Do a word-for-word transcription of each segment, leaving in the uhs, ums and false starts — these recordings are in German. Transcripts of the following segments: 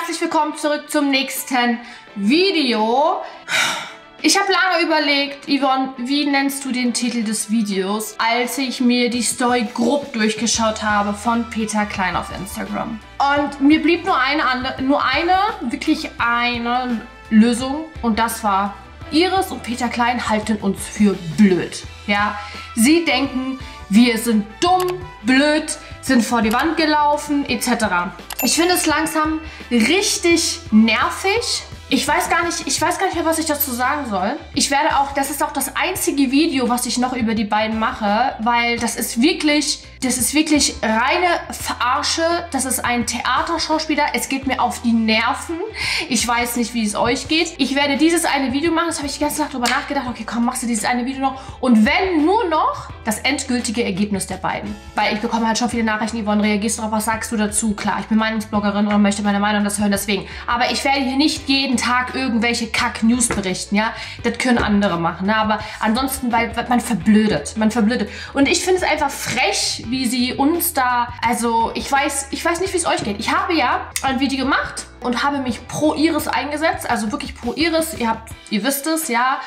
herzlich willkommen zurück zum nächsten Video. Ich habe lange überlegt, Yvonne, wie nennst du den Titel des Videos, als ich mir die Story grob durchgeschaut habe von Peter Klein auf Instagram. Und mir blieb nur eine, andere, nur eine, wirklich eine Lösung und das war: Iris und Peter Klein halten uns für blöd. Ja, sie denken, wir sind dumm, blöd, sind vor die Wand gelaufen, et cetera. Ich finde es langsam richtig nervig. Ich weiß gar nicht, ich weiß gar nicht mehr, was ich dazu sagen soll. Ich werde auch, das ist auch das einzige Video, was ich noch über die beiden mache, weil das ist wirklich, das ist wirklich reine Verarsche. Das ist ein Theaterschauspieler. Es geht mir auf die Nerven. Ich weiß nicht, wie es euch geht. Ich werde dieses eine Video machen. Das habe ich die ganze Nacht drüber nachgedacht. Okay, komm, machst du dieses eine Video noch. Und wenn nur noch das endgültige Ergebnis der beiden. Weil ich bekomme halt schon viele Nachrichten. Yvonne, reagierst du darauf? Was sagst du dazu? Klar, ich bin Meinungsbloggerin und möchte meine Meinung das hören, deswegen. Aber ich werde hier nicht jeden Tag irgendwelche Kack-News berichten, ja. Das können andere machen, ne? Aber ansonsten, weil man verblödet, man verblödet. Und ich finde es einfach frech, wie sie uns da, also ich weiß, ich weiß nicht, wie es euch geht. Ich habe ja ein Video gemacht und habe mich pro Iris eingesetzt, also wirklich pro Iris. Ihr habt, ihr wisst es, ja.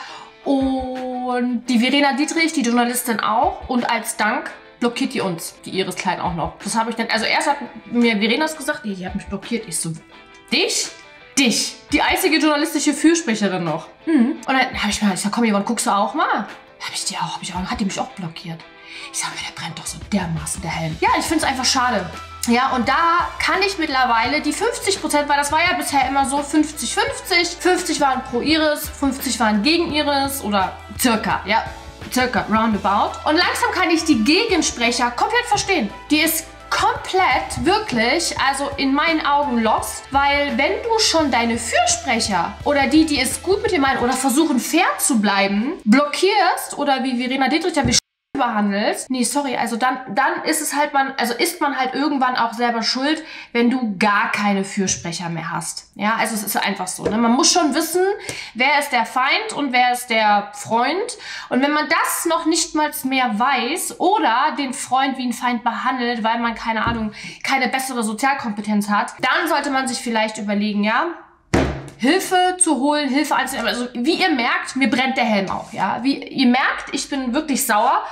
Und die Verena Dietrich, die Journalistin auch. Und als Dank blockiert die uns, die Iris Klein auch noch. Das habe ich dann, also erst hat mir Verenas gesagt, die, die hat mich blockiert. Ich so, dich? Dich, die einzige journalistische Fürsprecherin noch. Mhm. Und dann habe ich mir gesagt, komm, Yvonne, guckst du auch mal? Hab ich die auch, hab ich auch, hat die mich auch blockiert. Ich sage mir, der brennt doch so dermaßen, der Helm. Ja, ich finde es einfach schade. Ja, und da kann ich mittlerweile die fünfzig Prozent, weil das war ja bisher immer so fünfzig fünfzig. fünfzig waren pro Iris, fünfzig waren gegen Iris oder circa, ja, circa, roundabout. Und langsam kann ich die Gegensprecher komplett verstehen. Die ist komplett, wirklich, also in meinen Augen lost, weil wenn du schon deine Fürsprecher oder die, die es gut mit dir meinen oder versuchen fair zu bleiben, blockierst oder wie Verena Dietrich ja behandelst, nee, sorry, also dann, dann ist es halt man, also ist man halt irgendwann auch selber schuld, wenn du gar keine Fürsprecher mehr hast. Ja, also es ist einfach so, ne? Man muss schon wissen, wer ist der Feind und wer ist der Freund. Und wenn man das noch nicht mal mehr weiß oder den Freund wie einen Feind behandelt, weil man, keine Ahnung, keine bessere Sozialkompetenz hat, dann sollte man sich vielleicht überlegen, ja, Hilfe zu holen, Hilfe anzunehmen. Also wie ihr merkt, mir brennt der Helm auf. Ja? Wie ihr merkt, ich bin wirklich sauer.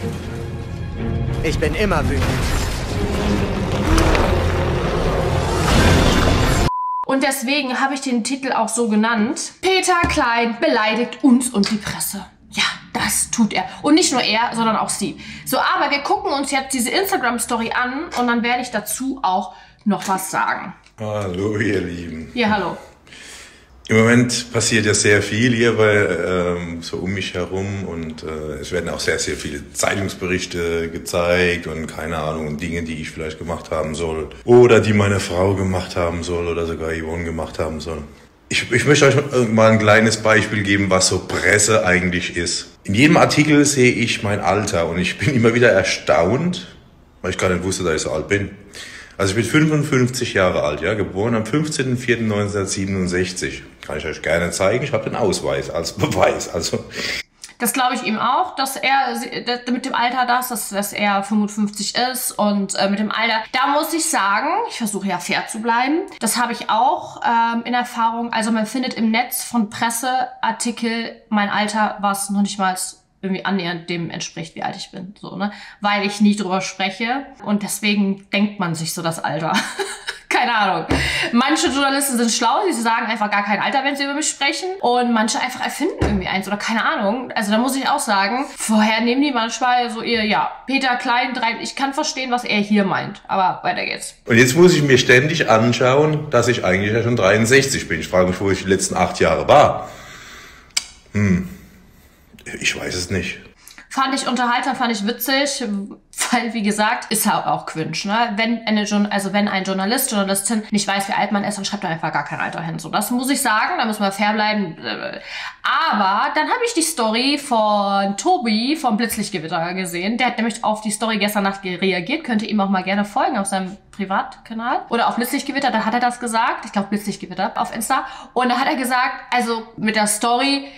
Ich bin immer wütend. Und deswegen habe ich den Titel auch so genannt. Peter Klein beleidigt uns und die Presse. Ja, das tut er. Und nicht nur er, sondern auch sie. So, aber wir gucken uns jetzt diese Instagram-Story an und dann werde ich dazu auch noch was sagen. Hallo, ihr Lieben. Ja, hallo. Im Moment passiert ja sehr viel hier bei, ähm, so um mich herum und äh, es werden auch sehr, sehr viele Zeitungsberichte gezeigt und keine Ahnung, Dinge, die ich vielleicht gemacht haben soll oder die meine Frau gemacht haben soll oder sogar Yvonne gemacht haben soll. Ich, ich möchte euch mal ein kleines Beispiel geben, was so Presse eigentlich ist. In jedem Artikel sehe ich mein Alter und ich bin immer wieder erstaunt, weil ich gar nicht wusste, dass ich so alt bin. Also ich bin fünfundfünfzig Jahre alt, ja, geboren am fünfzehnten vierten neunzehnhundertsiebenundsechzig. Kann ich euch gerne zeigen. Ich habe den Ausweis als Beweis. Also das glaube ich ihm auch, dass er mit dem Alter das, dass, dass er fünfundfünfzig ist und äh, mit dem Alter. Da muss ich sagen, ich versuche ja fair zu bleiben. Das habe ich auch ähm, in Erfahrung. Also man findet im Netz von Presseartikel mein Alter, was noch nicht mal irgendwie annähernd dem entspricht, wie alt ich bin, so, ne? Weil ich nie drüber spreche und deswegen denkt man sich so das Alter. Keine Ahnung. Manche Journalisten sind schlau, sie sagen einfach gar kein Alter, wenn sie über mich sprechen und manche einfach erfinden irgendwie eins oder keine Ahnung. Also da muss ich auch sagen, vorher nehmen die manchmal so ihr, ja, Peter Klein, drei, ich kann verstehen, was er hier meint, aber weiter geht's. Und jetzt muss ich mir ständig anschauen, dass ich eigentlich ja schon dreiundsechzig bin. Ich frage mich, wo ich die letzten acht Jahre war. Hm. Ich weiß es nicht. Fand ich unterhaltsam, fand ich witzig, weil, wie gesagt, ist ja auch cringe, ne? Wenn eine, also wenn ein Journalist, Journalistin nicht weiß, wie alt man ist, dann schreibt er einfach gar kein Alter hin. So, das muss ich sagen, da müssen wir fair bleiben. Aber dann habe ich die Story von Tobi vom Blitzlichtgewitter gesehen. Der hat nämlich auf die Story gestern Nacht reagiert. Könnt ihr ihm auch mal gerne folgen auf seinem Privatkanal. Oder auf Blitzlichtgewitter, da hat er das gesagt. Ich glaube Blitzlichtgewitter auf Insta. Und da hat er gesagt, also mit der Story,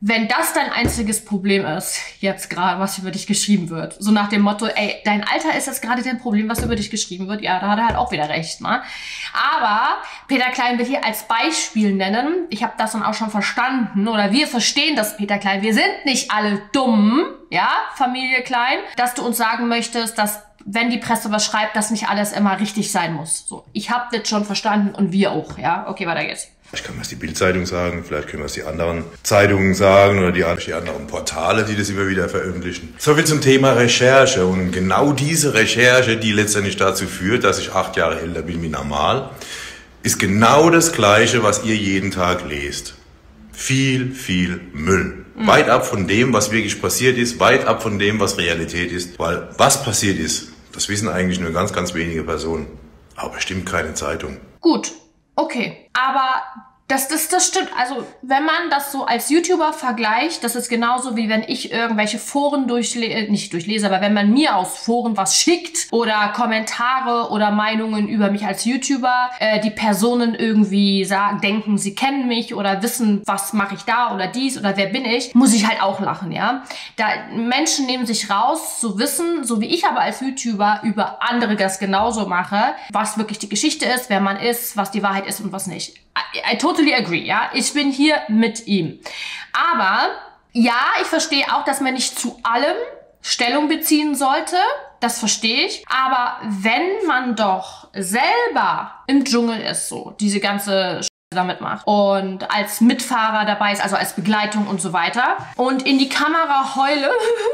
wenn das dein einziges Problem ist, jetzt gerade, was über dich geschrieben wird, so nach dem Motto, ey, dein Alter ist jetzt gerade dein Problem, was über dich geschrieben wird, ja, da hat er halt auch wieder recht, ne? Aber Peter Klein will hier als Beispiel nennen, ich habe das dann auch schon verstanden, oder wir verstehen das, Peter Klein, wir sind nicht alle dumm, ja, Familie Klein, dass du uns sagen möchtest, dass wenn die Presse was schreibt, dass nicht alles immer richtig sein muss. So, ich habe das schon verstanden und wir auch, ja? Okay, weiter geht's. Vielleicht kann man es die Bild-Zeitung sagen, vielleicht können wir es die anderen Zeitungen sagen oder die, die anderen Portale, die das immer wieder veröffentlichen. So viel zum Thema Recherche und genau diese Recherche, die letztendlich dazu führt, dass ich acht Jahre älter bin wie normal, ist genau das Gleiche, was ihr jeden Tag lest. Viel, viel Müll. Mhm. Weit ab von dem, was wirklich passiert ist, weit ab von dem, was Realität ist. Weil was passiert ist, das wissen eigentlich nur ganz, ganz wenige Personen. Aber bestimmt keine Zeitung. Gut, okay. Aber das, das, das stimmt. Also wenn man das so als YouTuber vergleicht, das ist genauso wie wenn ich irgendwelche Foren durchlese, nicht durchlese, aber wenn man mir aus Foren was schickt oder Kommentare oder Meinungen über mich als YouTuber, äh, die Personen irgendwie sagen, denken, sie kennen mich oder wissen, was mache ich da oder dies oder wer bin ich, muss ich halt auch lachen, ja. Da Menschen nehmen sich raus zu wissen, so wie ich aber als YouTuber über andere das genauso mache, was wirklich die Geschichte ist, wer man ist, was die Wahrheit ist und was nicht. I, I totally agree, ja. Ich bin hier mit ihm. Aber ja, ich verstehe auch, dass man nicht zu allem Stellung beziehen sollte. Das verstehe ich. Aber wenn man doch selber im Dschungel ist, so diese ganze Sch damit macht und als Mitfahrer dabei ist, also als Begleitung und so weiter und in die Kamera heule,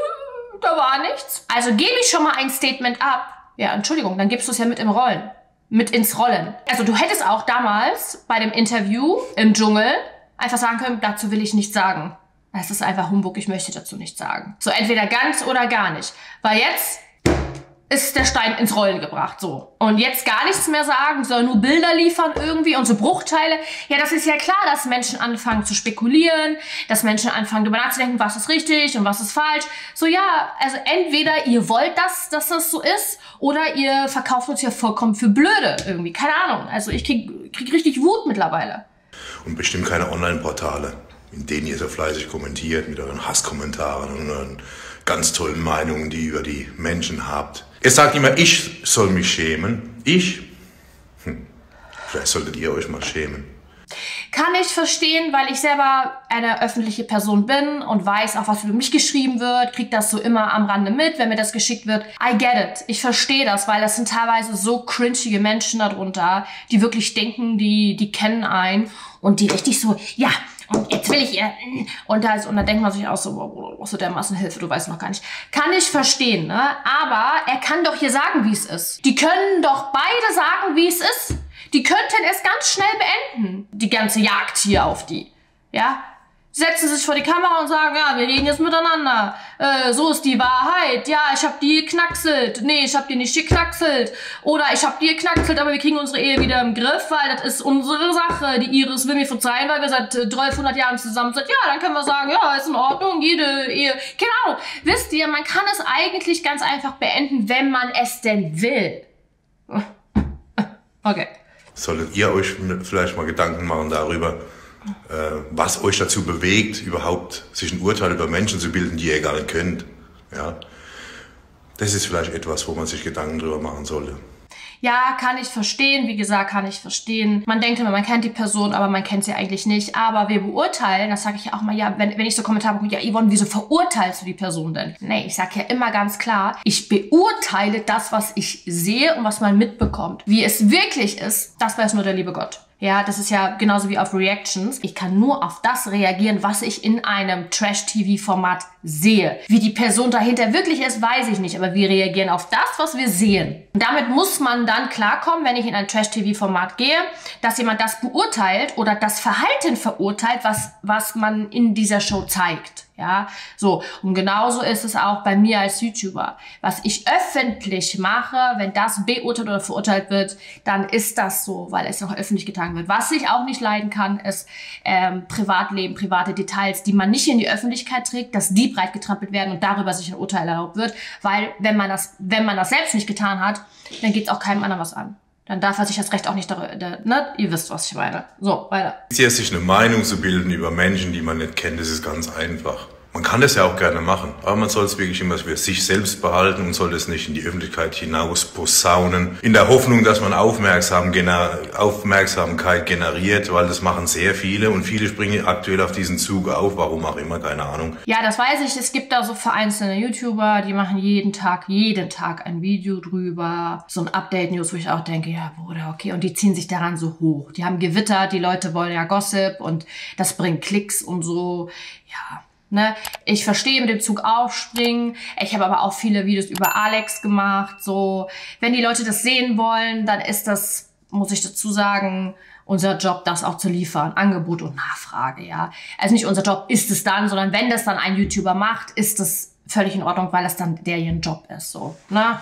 da war nichts. Also gebe ich schon mal ein Statement ab. Ja, Entschuldigung, dann gibst du es ja mit im Rollen. Mit ins Rollen. Also du hättest auch damals bei dem Interview im Dschungel einfach sagen können, dazu will ich nichts sagen. Das ist einfach Humbug, ich möchte dazu nichts sagen. So entweder ganz oder gar nicht. Weil jetzt ist der Stein ins Rollen gebracht, so. Und jetzt gar nichts mehr sagen, soll nur Bilder liefern irgendwie und so Bruchteile. Ja, das ist ja klar, dass Menschen anfangen zu spekulieren, dass Menschen anfangen darüber nachzudenken, was ist richtig und was ist falsch. So, ja, also entweder ihr wollt das, dass das so ist, oder ihr verkauft uns ja vollkommen für blöde irgendwie. Keine Ahnung. Also ich krieg, krieg richtig Wut mittlerweile. Und bestimmt keine Online-Portale, in denen ihr so fleißig kommentiert mit euren Hasskommentaren und euren ganz tollen Meinungen, die ihr über die Menschen habt. Ihr sagt immer, ich soll mich schämen. Ich? Hm. Vielleicht solltet ihr euch mal schämen. Kann ich verstehen, weil ich selber eine öffentliche Person bin und weiß auch, was über mich geschrieben wird, kriege das so immer am Rande mit, wenn mir das geschickt wird. I get it. Ich verstehe das, weil das sind teilweise so cringige Menschen darunter, die wirklich denken, die, die kennen einen und die richtig so, ja, und jetzt will ich ihr, und da, und da denkt man sich auch so, boah, brauchst du dermaßen Hilfe, du weißt noch gar nicht. Kann ich verstehen, ne? Aber er kann doch hier sagen, wie es ist. Die können doch beide sagen, wie es ist. Die könnten es ganz schnell beenden, die ganze Jagd hier auf die, ja? Setzen sich vor die Kamera und sagen, ja, wir reden jetzt miteinander. Äh, so ist die Wahrheit. Ja, ich hab die geknackselt. Nee, ich hab die nicht geknackselt. Oder ich hab die geknackselt, aber wir kriegen unsere Ehe wieder im Griff, weil das ist unsere Sache. Die Iris will mir verzeihen, weil wir seit äh, dreihundert Jahren zusammen sind. Ja, dann können wir sagen, ja, ist in Ordnung, jede Ehe. Keine Ahnung. Wisst ihr, man kann es eigentlich ganz einfach beenden, wenn man es denn will. Okay. Solltet ihr euch vielleicht mal Gedanken machen darüber, was euch dazu bewegt, überhaupt sich ein Urteil über Menschen zu bilden, die ihr gar nicht kennt. Ja? Das ist vielleicht etwas, wo man sich Gedanken drüber machen sollte. Ja, kann ich verstehen. Wie gesagt, kann ich verstehen. Man denkt immer, man kennt die Person, aber man kennt sie eigentlich nicht. Aber wir beurteilen, das sage ich ja auch mal, ja, wenn, wenn ich so Kommentare bekomme, ja, Yvonne, wieso verurteilst du die Person denn? Nee, ich sage ja immer ganz klar, ich beurteile das, was ich sehe und was man mitbekommt. Wie es wirklich ist, das weiß nur der liebe Gott. Ja, das ist ja genauso wie auf Reactions. Ich kann nur auf das reagieren, was ich in einem Trash-T V-Format sehe. Wie die Person dahinter wirklich ist, weiß ich nicht. Aber wir reagieren auf das, was wir sehen. Und damit muss man dann klarkommen, wenn ich in ein Trash-T V-Format gehe, dass jemand das beurteilt oder das Verhalten verurteilt, was, was man in dieser Show zeigt. Ja, so. Und genauso ist es auch bei mir als YouTuber. Was ich öffentlich mache, wenn das beurteilt oder verurteilt wird, dann ist das so, weil es auch öffentlich getan wird. Was ich auch nicht leiden kann, ist ähm, Privatleben, private Details, die man nicht in die Öffentlichkeit trägt, dass die breit getrampelt werden und darüber sich ein Urteil erlaubt wird. Weil wenn man das, wenn man das selbst nicht getan hat, dann geht es auch keinem anderen was an. dann darf er sich das Recht auch nicht darüber, ne? Ihr wisst, was ich meine. So, weiter. Jetzt sich eine Meinung zu bilden über Menschen, die man nicht kennt, das ist ganz einfach. Man kann das ja auch gerne machen, aber man soll es wirklich immer für sich selbst behalten und soll es nicht in die Öffentlichkeit hinaus posaunen, in der Hoffnung, dass man Aufmerksam gener Aufmerksamkeit generiert, weil das machen sehr viele und viele springen aktuell auf diesen Zug auf, warum auch immer, keine Ahnung. Ja, das weiß ich, es gibt da so vereinzelte YouTuber, die machen jeden Tag, jeden Tag ein Video drüber, so ein Update-News, wo ich auch denke, ja, Bruder, okay, und die ziehen sich daran so hoch. Die haben gewittert, die Leute wollen ja Gossip und das bringt Klicks und so, ja. Ne? Ich verstehe mit dem Zug aufspringen. Ich habe aber auch viele Videos über Alex gemacht. So, wenn die Leute das sehen wollen, dann ist das, muss ich dazu sagen, unser Job, das auch zu liefern. Angebot und Nachfrage, ja. Also nicht unser Job ist es dann, sondern wenn das dann ein YouTuber macht, ist das völlig in Ordnung, weil das dann der ihren Job ist. So, ne?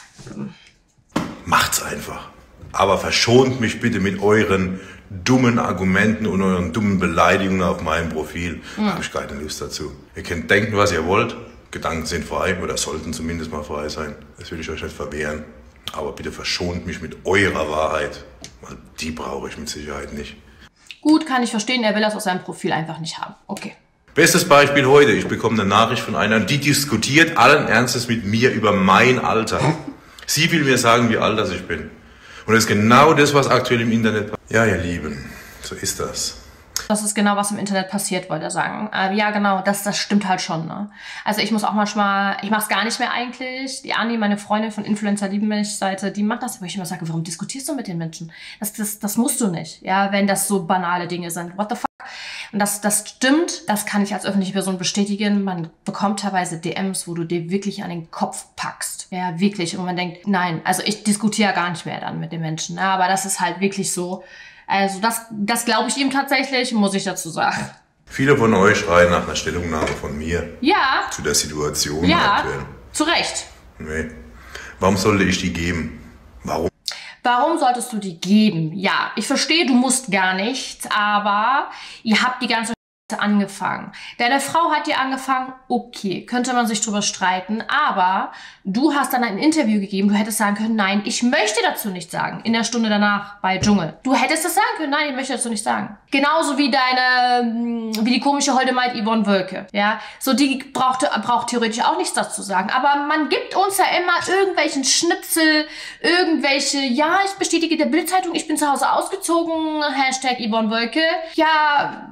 Macht's einfach. Aber verschont mich bitte mit euren dummen Argumenten und euren dummen Beleidigungen auf meinem Profil. Mhm. Habe ich keine Lust dazu. Ihr könnt denken, was ihr wollt. Gedanken sind frei oder sollten zumindest mal frei sein. Das will ich euch nicht verwehren. Aber bitte verschont mich mit eurer Wahrheit. Weil die brauche ich mit Sicherheit nicht. Gut, kann ich verstehen. Er will das aus seinem Profil einfach nicht haben. Okay. Bestes Beispiel heute. Ich bekomme eine Nachricht von einer, die diskutiert allen Ernstes mit mir über mein Alter. Sie will mir sagen, wie alt das ich bin. Und das ist genau das, was aktuell im Internet passiert. Ja, ihr Lieben, so ist das. Das ist genau, was im Internet passiert, wollte er sagen. Äh, ja, genau, das, das stimmt halt schon. Ne? Also ich muss auch manchmal, ich mache es gar nicht mehr eigentlich. Die Anni, meine Freundin von Influencer Lieben mich Seite, die macht das, wo ich immer sage, warum diskutierst du mit den Menschen? Das, das, das musst du nicht, ja, wenn das so banale Dinge sind. What the fuck? Und das, das stimmt, das kann ich als öffentliche Person bestätigen. Man bekommt teilweise D Ms, wo du dir wirklich an den Kopf packst. Ja, wirklich. Und man denkt, nein, also ich diskutiere gar nicht mehr dann mit den Menschen. Ja, aber das ist halt wirklich so. Also das, das glaube ich ihm tatsächlich, muss ich dazu sagen. Viele von euch schreien nach einer Stellungnahme von mir. Ja. Zu der Situation ja, aktuell. Zu Recht. Nee. Warum sollte ich die geben? Warum? Warum solltest du die geben? Ja, ich verstehe, du musst gar nichts, aber ihr habt die ganze angefangen. Deine Frau hat dir angefangen, okay, könnte man sich drüber streiten, aber du hast dann ein Interview gegeben, du hättest sagen können, nein, ich möchte dazu nichts sagen, in der Stunde danach bei Dschungel. Du hättest das sagen können, nein, ich möchte dazu nichts sagen. Genauso wie deine, wie die komische Holdemaid Yvonne Wölke, ja, so die braucht, braucht theoretisch auch nichts dazu sagen, aber man gibt uns ja immer irgendwelchen Schnipsel, irgendwelche, ja, ich bestätige der Bild-Zeitung, ich bin zu Hause ausgezogen, Hashtag Yvonne Wölke, ja,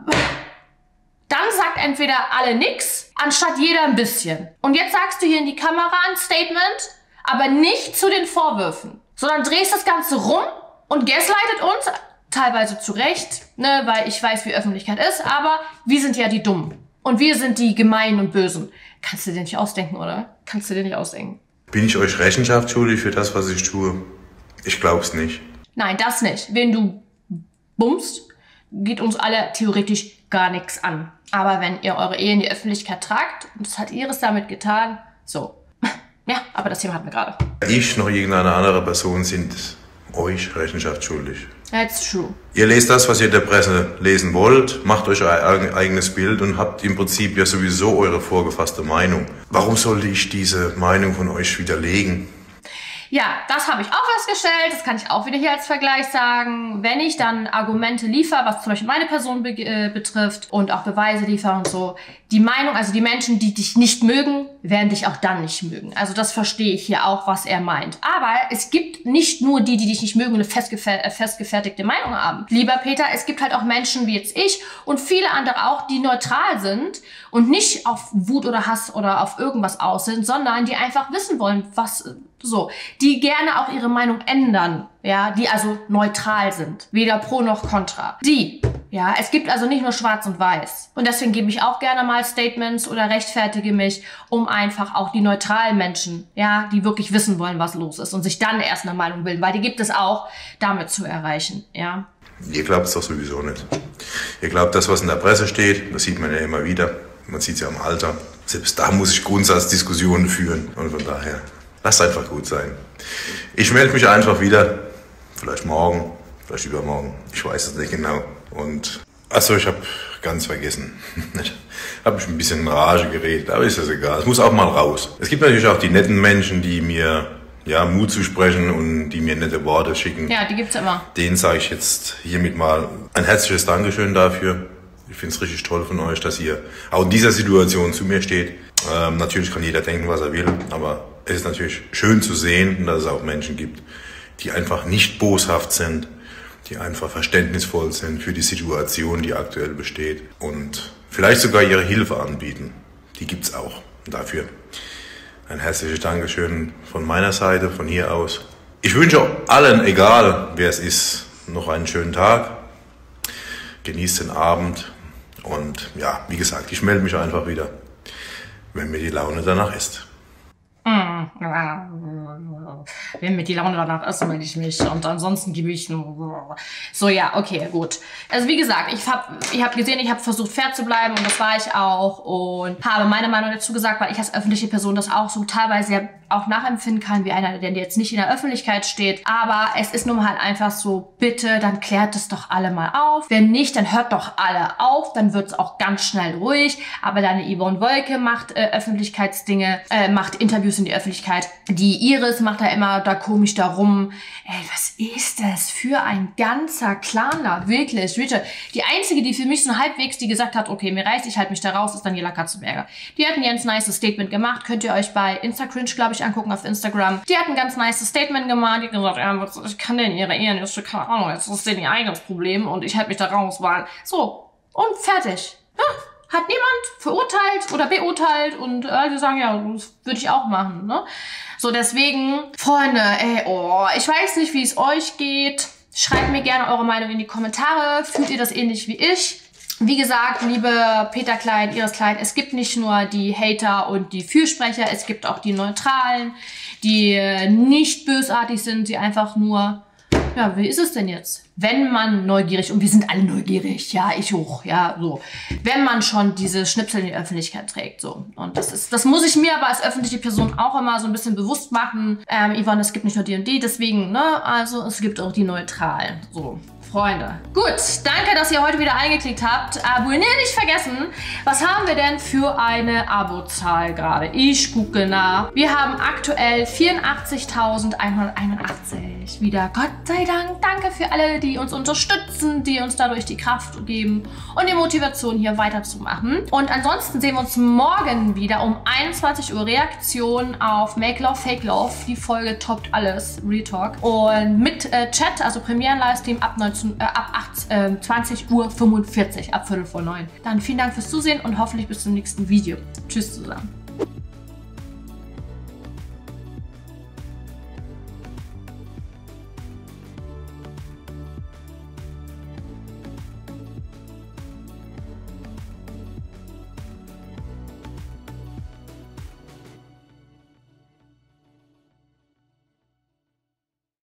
dann sagt entweder alle nix, anstatt jeder ein bisschen. Und jetzt sagst du hier in die Kamera ein Statement, aber nicht zu den Vorwürfen, sondern drehst das Ganze rum und gaslightet uns, teilweise zu Recht, ne, weil ich weiß, wie Öffentlichkeit ist, aber wir sind ja die Dummen. Und wir sind die Gemeinen und Bösen. Kannst du dir nicht ausdenken, oder? Kannst du dir nicht ausdenken. Bin ich euch Rechenschaft schuldig für das, was ich tue? Ich glaub's nicht. Nein, das nicht. Wenn du bummst, geht uns alle theoretisch gar nichts an. Aber wenn ihr eure Ehe in die Öffentlichkeit tragt, und das hat Iris damit getan, so. Ja, aber das Thema hatten wir gerade. Ich noch irgendeine andere Person sind euch Rechenschaft schuldig. That's true. Ihr lest das, was ihr in der Presse lesen wollt, macht euch euer eigenes Bild und habt im Prinzip ja sowieso eure vorgefasste Meinung. Warum sollte ich diese Meinung von euch widerlegen? Ja, das habe ich auch festgestellt, das kann ich auch wieder hier als Vergleich sagen. Wenn ich dann Argumente liefere, was zum Beispiel meine Person be äh, betrifft und auch Beweise liefere und so, die Meinung, also die Menschen, die dich nicht mögen, werden dich auch dann nicht mögen. Also das verstehe ich hier auch, was er meint. Aber es gibt nicht nur die, die dich nicht mögen und eine festgefer festgefertigte Meinung haben. Lieber Peter, es gibt halt auch Menschen wie jetzt ich und viele andere auch, die neutral sind und nicht auf Wut oder Hass oder auf irgendwas aus sind, sondern die einfach wissen wollen, was so, die gerne auch ihre Meinung ändern, ja, die also neutral sind, weder pro noch contra. Die, ja, es gibt also nicht nur schwarz und weiß. Und deswegen gebe ich auch gerne mal Statements oder rechtfertige mich, um einfach auch die neutralen Menschen, ja, die wirklich wissen wollen, was los ist und sich dann erst eine Meinung bilden, weil die gibt es auch, damit zu erreichen, ja. Ihr glaubt es doch sowieso nicht. Ihr glaubt das, was in der Presse steht, das sieht man ja immer wieder. Man sieht es ja im Alter. Selbst da muss ich Grundsatzdiskussionen führen und von daher... Lasst einfach gut sein. Ich melde mich einfach wieder. Vielleicht morgen, vielleicht übermorgen. Ich weiß es nicht genau. Und, achso, ich habe ganz vergessen. Ich habe mich ein bisschen in Rage geredet, aber ist das egal. Es muss auch mal raus. Es gibt natürlich auch die netten Menschen, die mir ja, Mut zu sprechen und die mir nette Worte schicken. Ja, die gibt's immer. Denen sage ich jetzt hiermit mal ein herzliches Dankeschön dafür. Ich finde es richtig toll von euch, dass ihr auch in dieser Situation zu mir steht. Ähm, natürlich kann jeder denken, was er will, aber es ist natürlich schön zu sehen, dass es auch Menschen gibt, die einfach nicht boshaft sind, die einfach verständnisvoll sind für die Situation, die aktuell besteht und vielleicht sogar ihre Hilfe anbieten. Die gibt's auch. Und dafür ein herzliches Dankeschön von meiner Seite, von hier aus. Ich wünsche allen, egal wer es ist, noch einen schönen Tag. Genießt den Abend und ja, wie gesagt, ich melde mich einfach wieder, wenn mir die Laune danach ist. Wenn mir die Laune danach ist, melde ich mich. Und ansonsten gebe ich... So, ja, okay, gut. Also wie gesagt, ich habe ich hab gesehen, ich habe versucht fair zu bleiben und das war ich auch. Und habe meine Meinung dazu gesagt, weil ich als öffentliche Person das auch so teilweise auch nachempfinden kann, wie einer, der jetzt nicht in der Öffentlichkeit steht. Aber es ist nun halt einfach so, bitte, dann klärt es doch alle mal auf. Wenn nicht, dann hört doch alle auf. Dann wird es auch ganz schnell ruhig. Aber deine Yvonne Wolke macht äh, Öffentlichkeitsdinge, äh, macht Interviews in die Öffentlichkeit. Die Iris macht da immer da komisch darum. Ey, was ist das für ein ganzer Clan da? Wirklich, wirklich. Die einzige, die für mich so halbwegs, die gesagt hat, okay, mir reicht, ich halte mich da raus, ist Daniela Katzenberger. Die hat ein ganz nice Statement gemacht. Könnt ihr euch bei Instacringe, glaube ich, angucken auf Instagram. Die hat ein ganz nice Statement gemacht. Die hat gesagt, ja, ich kann denn ihre Ehe nicht, keine Ahnung, jetzt ist denn ihr eigenes Problem und ich halte mich da raus, weil so, und fertig. Ja, hat niemand verurteilt oder beurteilt und äh, die sagen, ja, das würde ich auch machen, ne? So, deswegen, Freunde, ey, oh, ich weiß nicht, wie es euch geht. Schreibt mir gerne eure Meinung in die Kommentare. Fühlt ihr das ähnlich wie ich? Wie gesagt, liebe Peter Klein, Iris Klein, es gibt nicht nur die Hater und die Fürsprecher, es gibt auch die Neutralen, die nicht bösartig sind, die einfach nur, ja, wie ist es denn jetzt? Wenn man neugierig, und wir sind alle neugierig, ja, ich hoch, ja, so. Wenn man schon diese Schnipsel in die Öffentlichkeit trägt, so. Und das ist, das muss ich mir aber als öffentliche Person auch immer so ein bisschen bewusst machen. Ähm, Yvonne, es gibt nicht nur die und die, deswegen, ne, also es gibt auch die Neutralen, so. Freunde. Gut, danke, dass ihr heute wieder eingeklickt habt. Abonnieren nicht vergessen. Was haben wir denn für eine Abozahl gerade? Ich gucke nach. Wir haben aktuell vierundachtzigtausendeinhunderteinundachtzig. Wieder, Gott sei Dank. Danke für alle, die uns unterstützen, die uns dadurch die Kraft geben und die Motivation, hier weiterzumachen. Und ansonsten sehen wir uns morgen wieder um einundzwanzig Uhr. Reaktion auf Make Love, Fake Love. Die Folge toppt alles. Real Talk. Und mit äh, Chat, also Premieren-Livestream ab neunzehn Äh, ab zwanzig Uhr fünfundvierzig, ab Viertel vor neun. Dann vielen Dank fürs Zusehen und hoffentlich bis zum nächsten Video. Tschüss zusammen.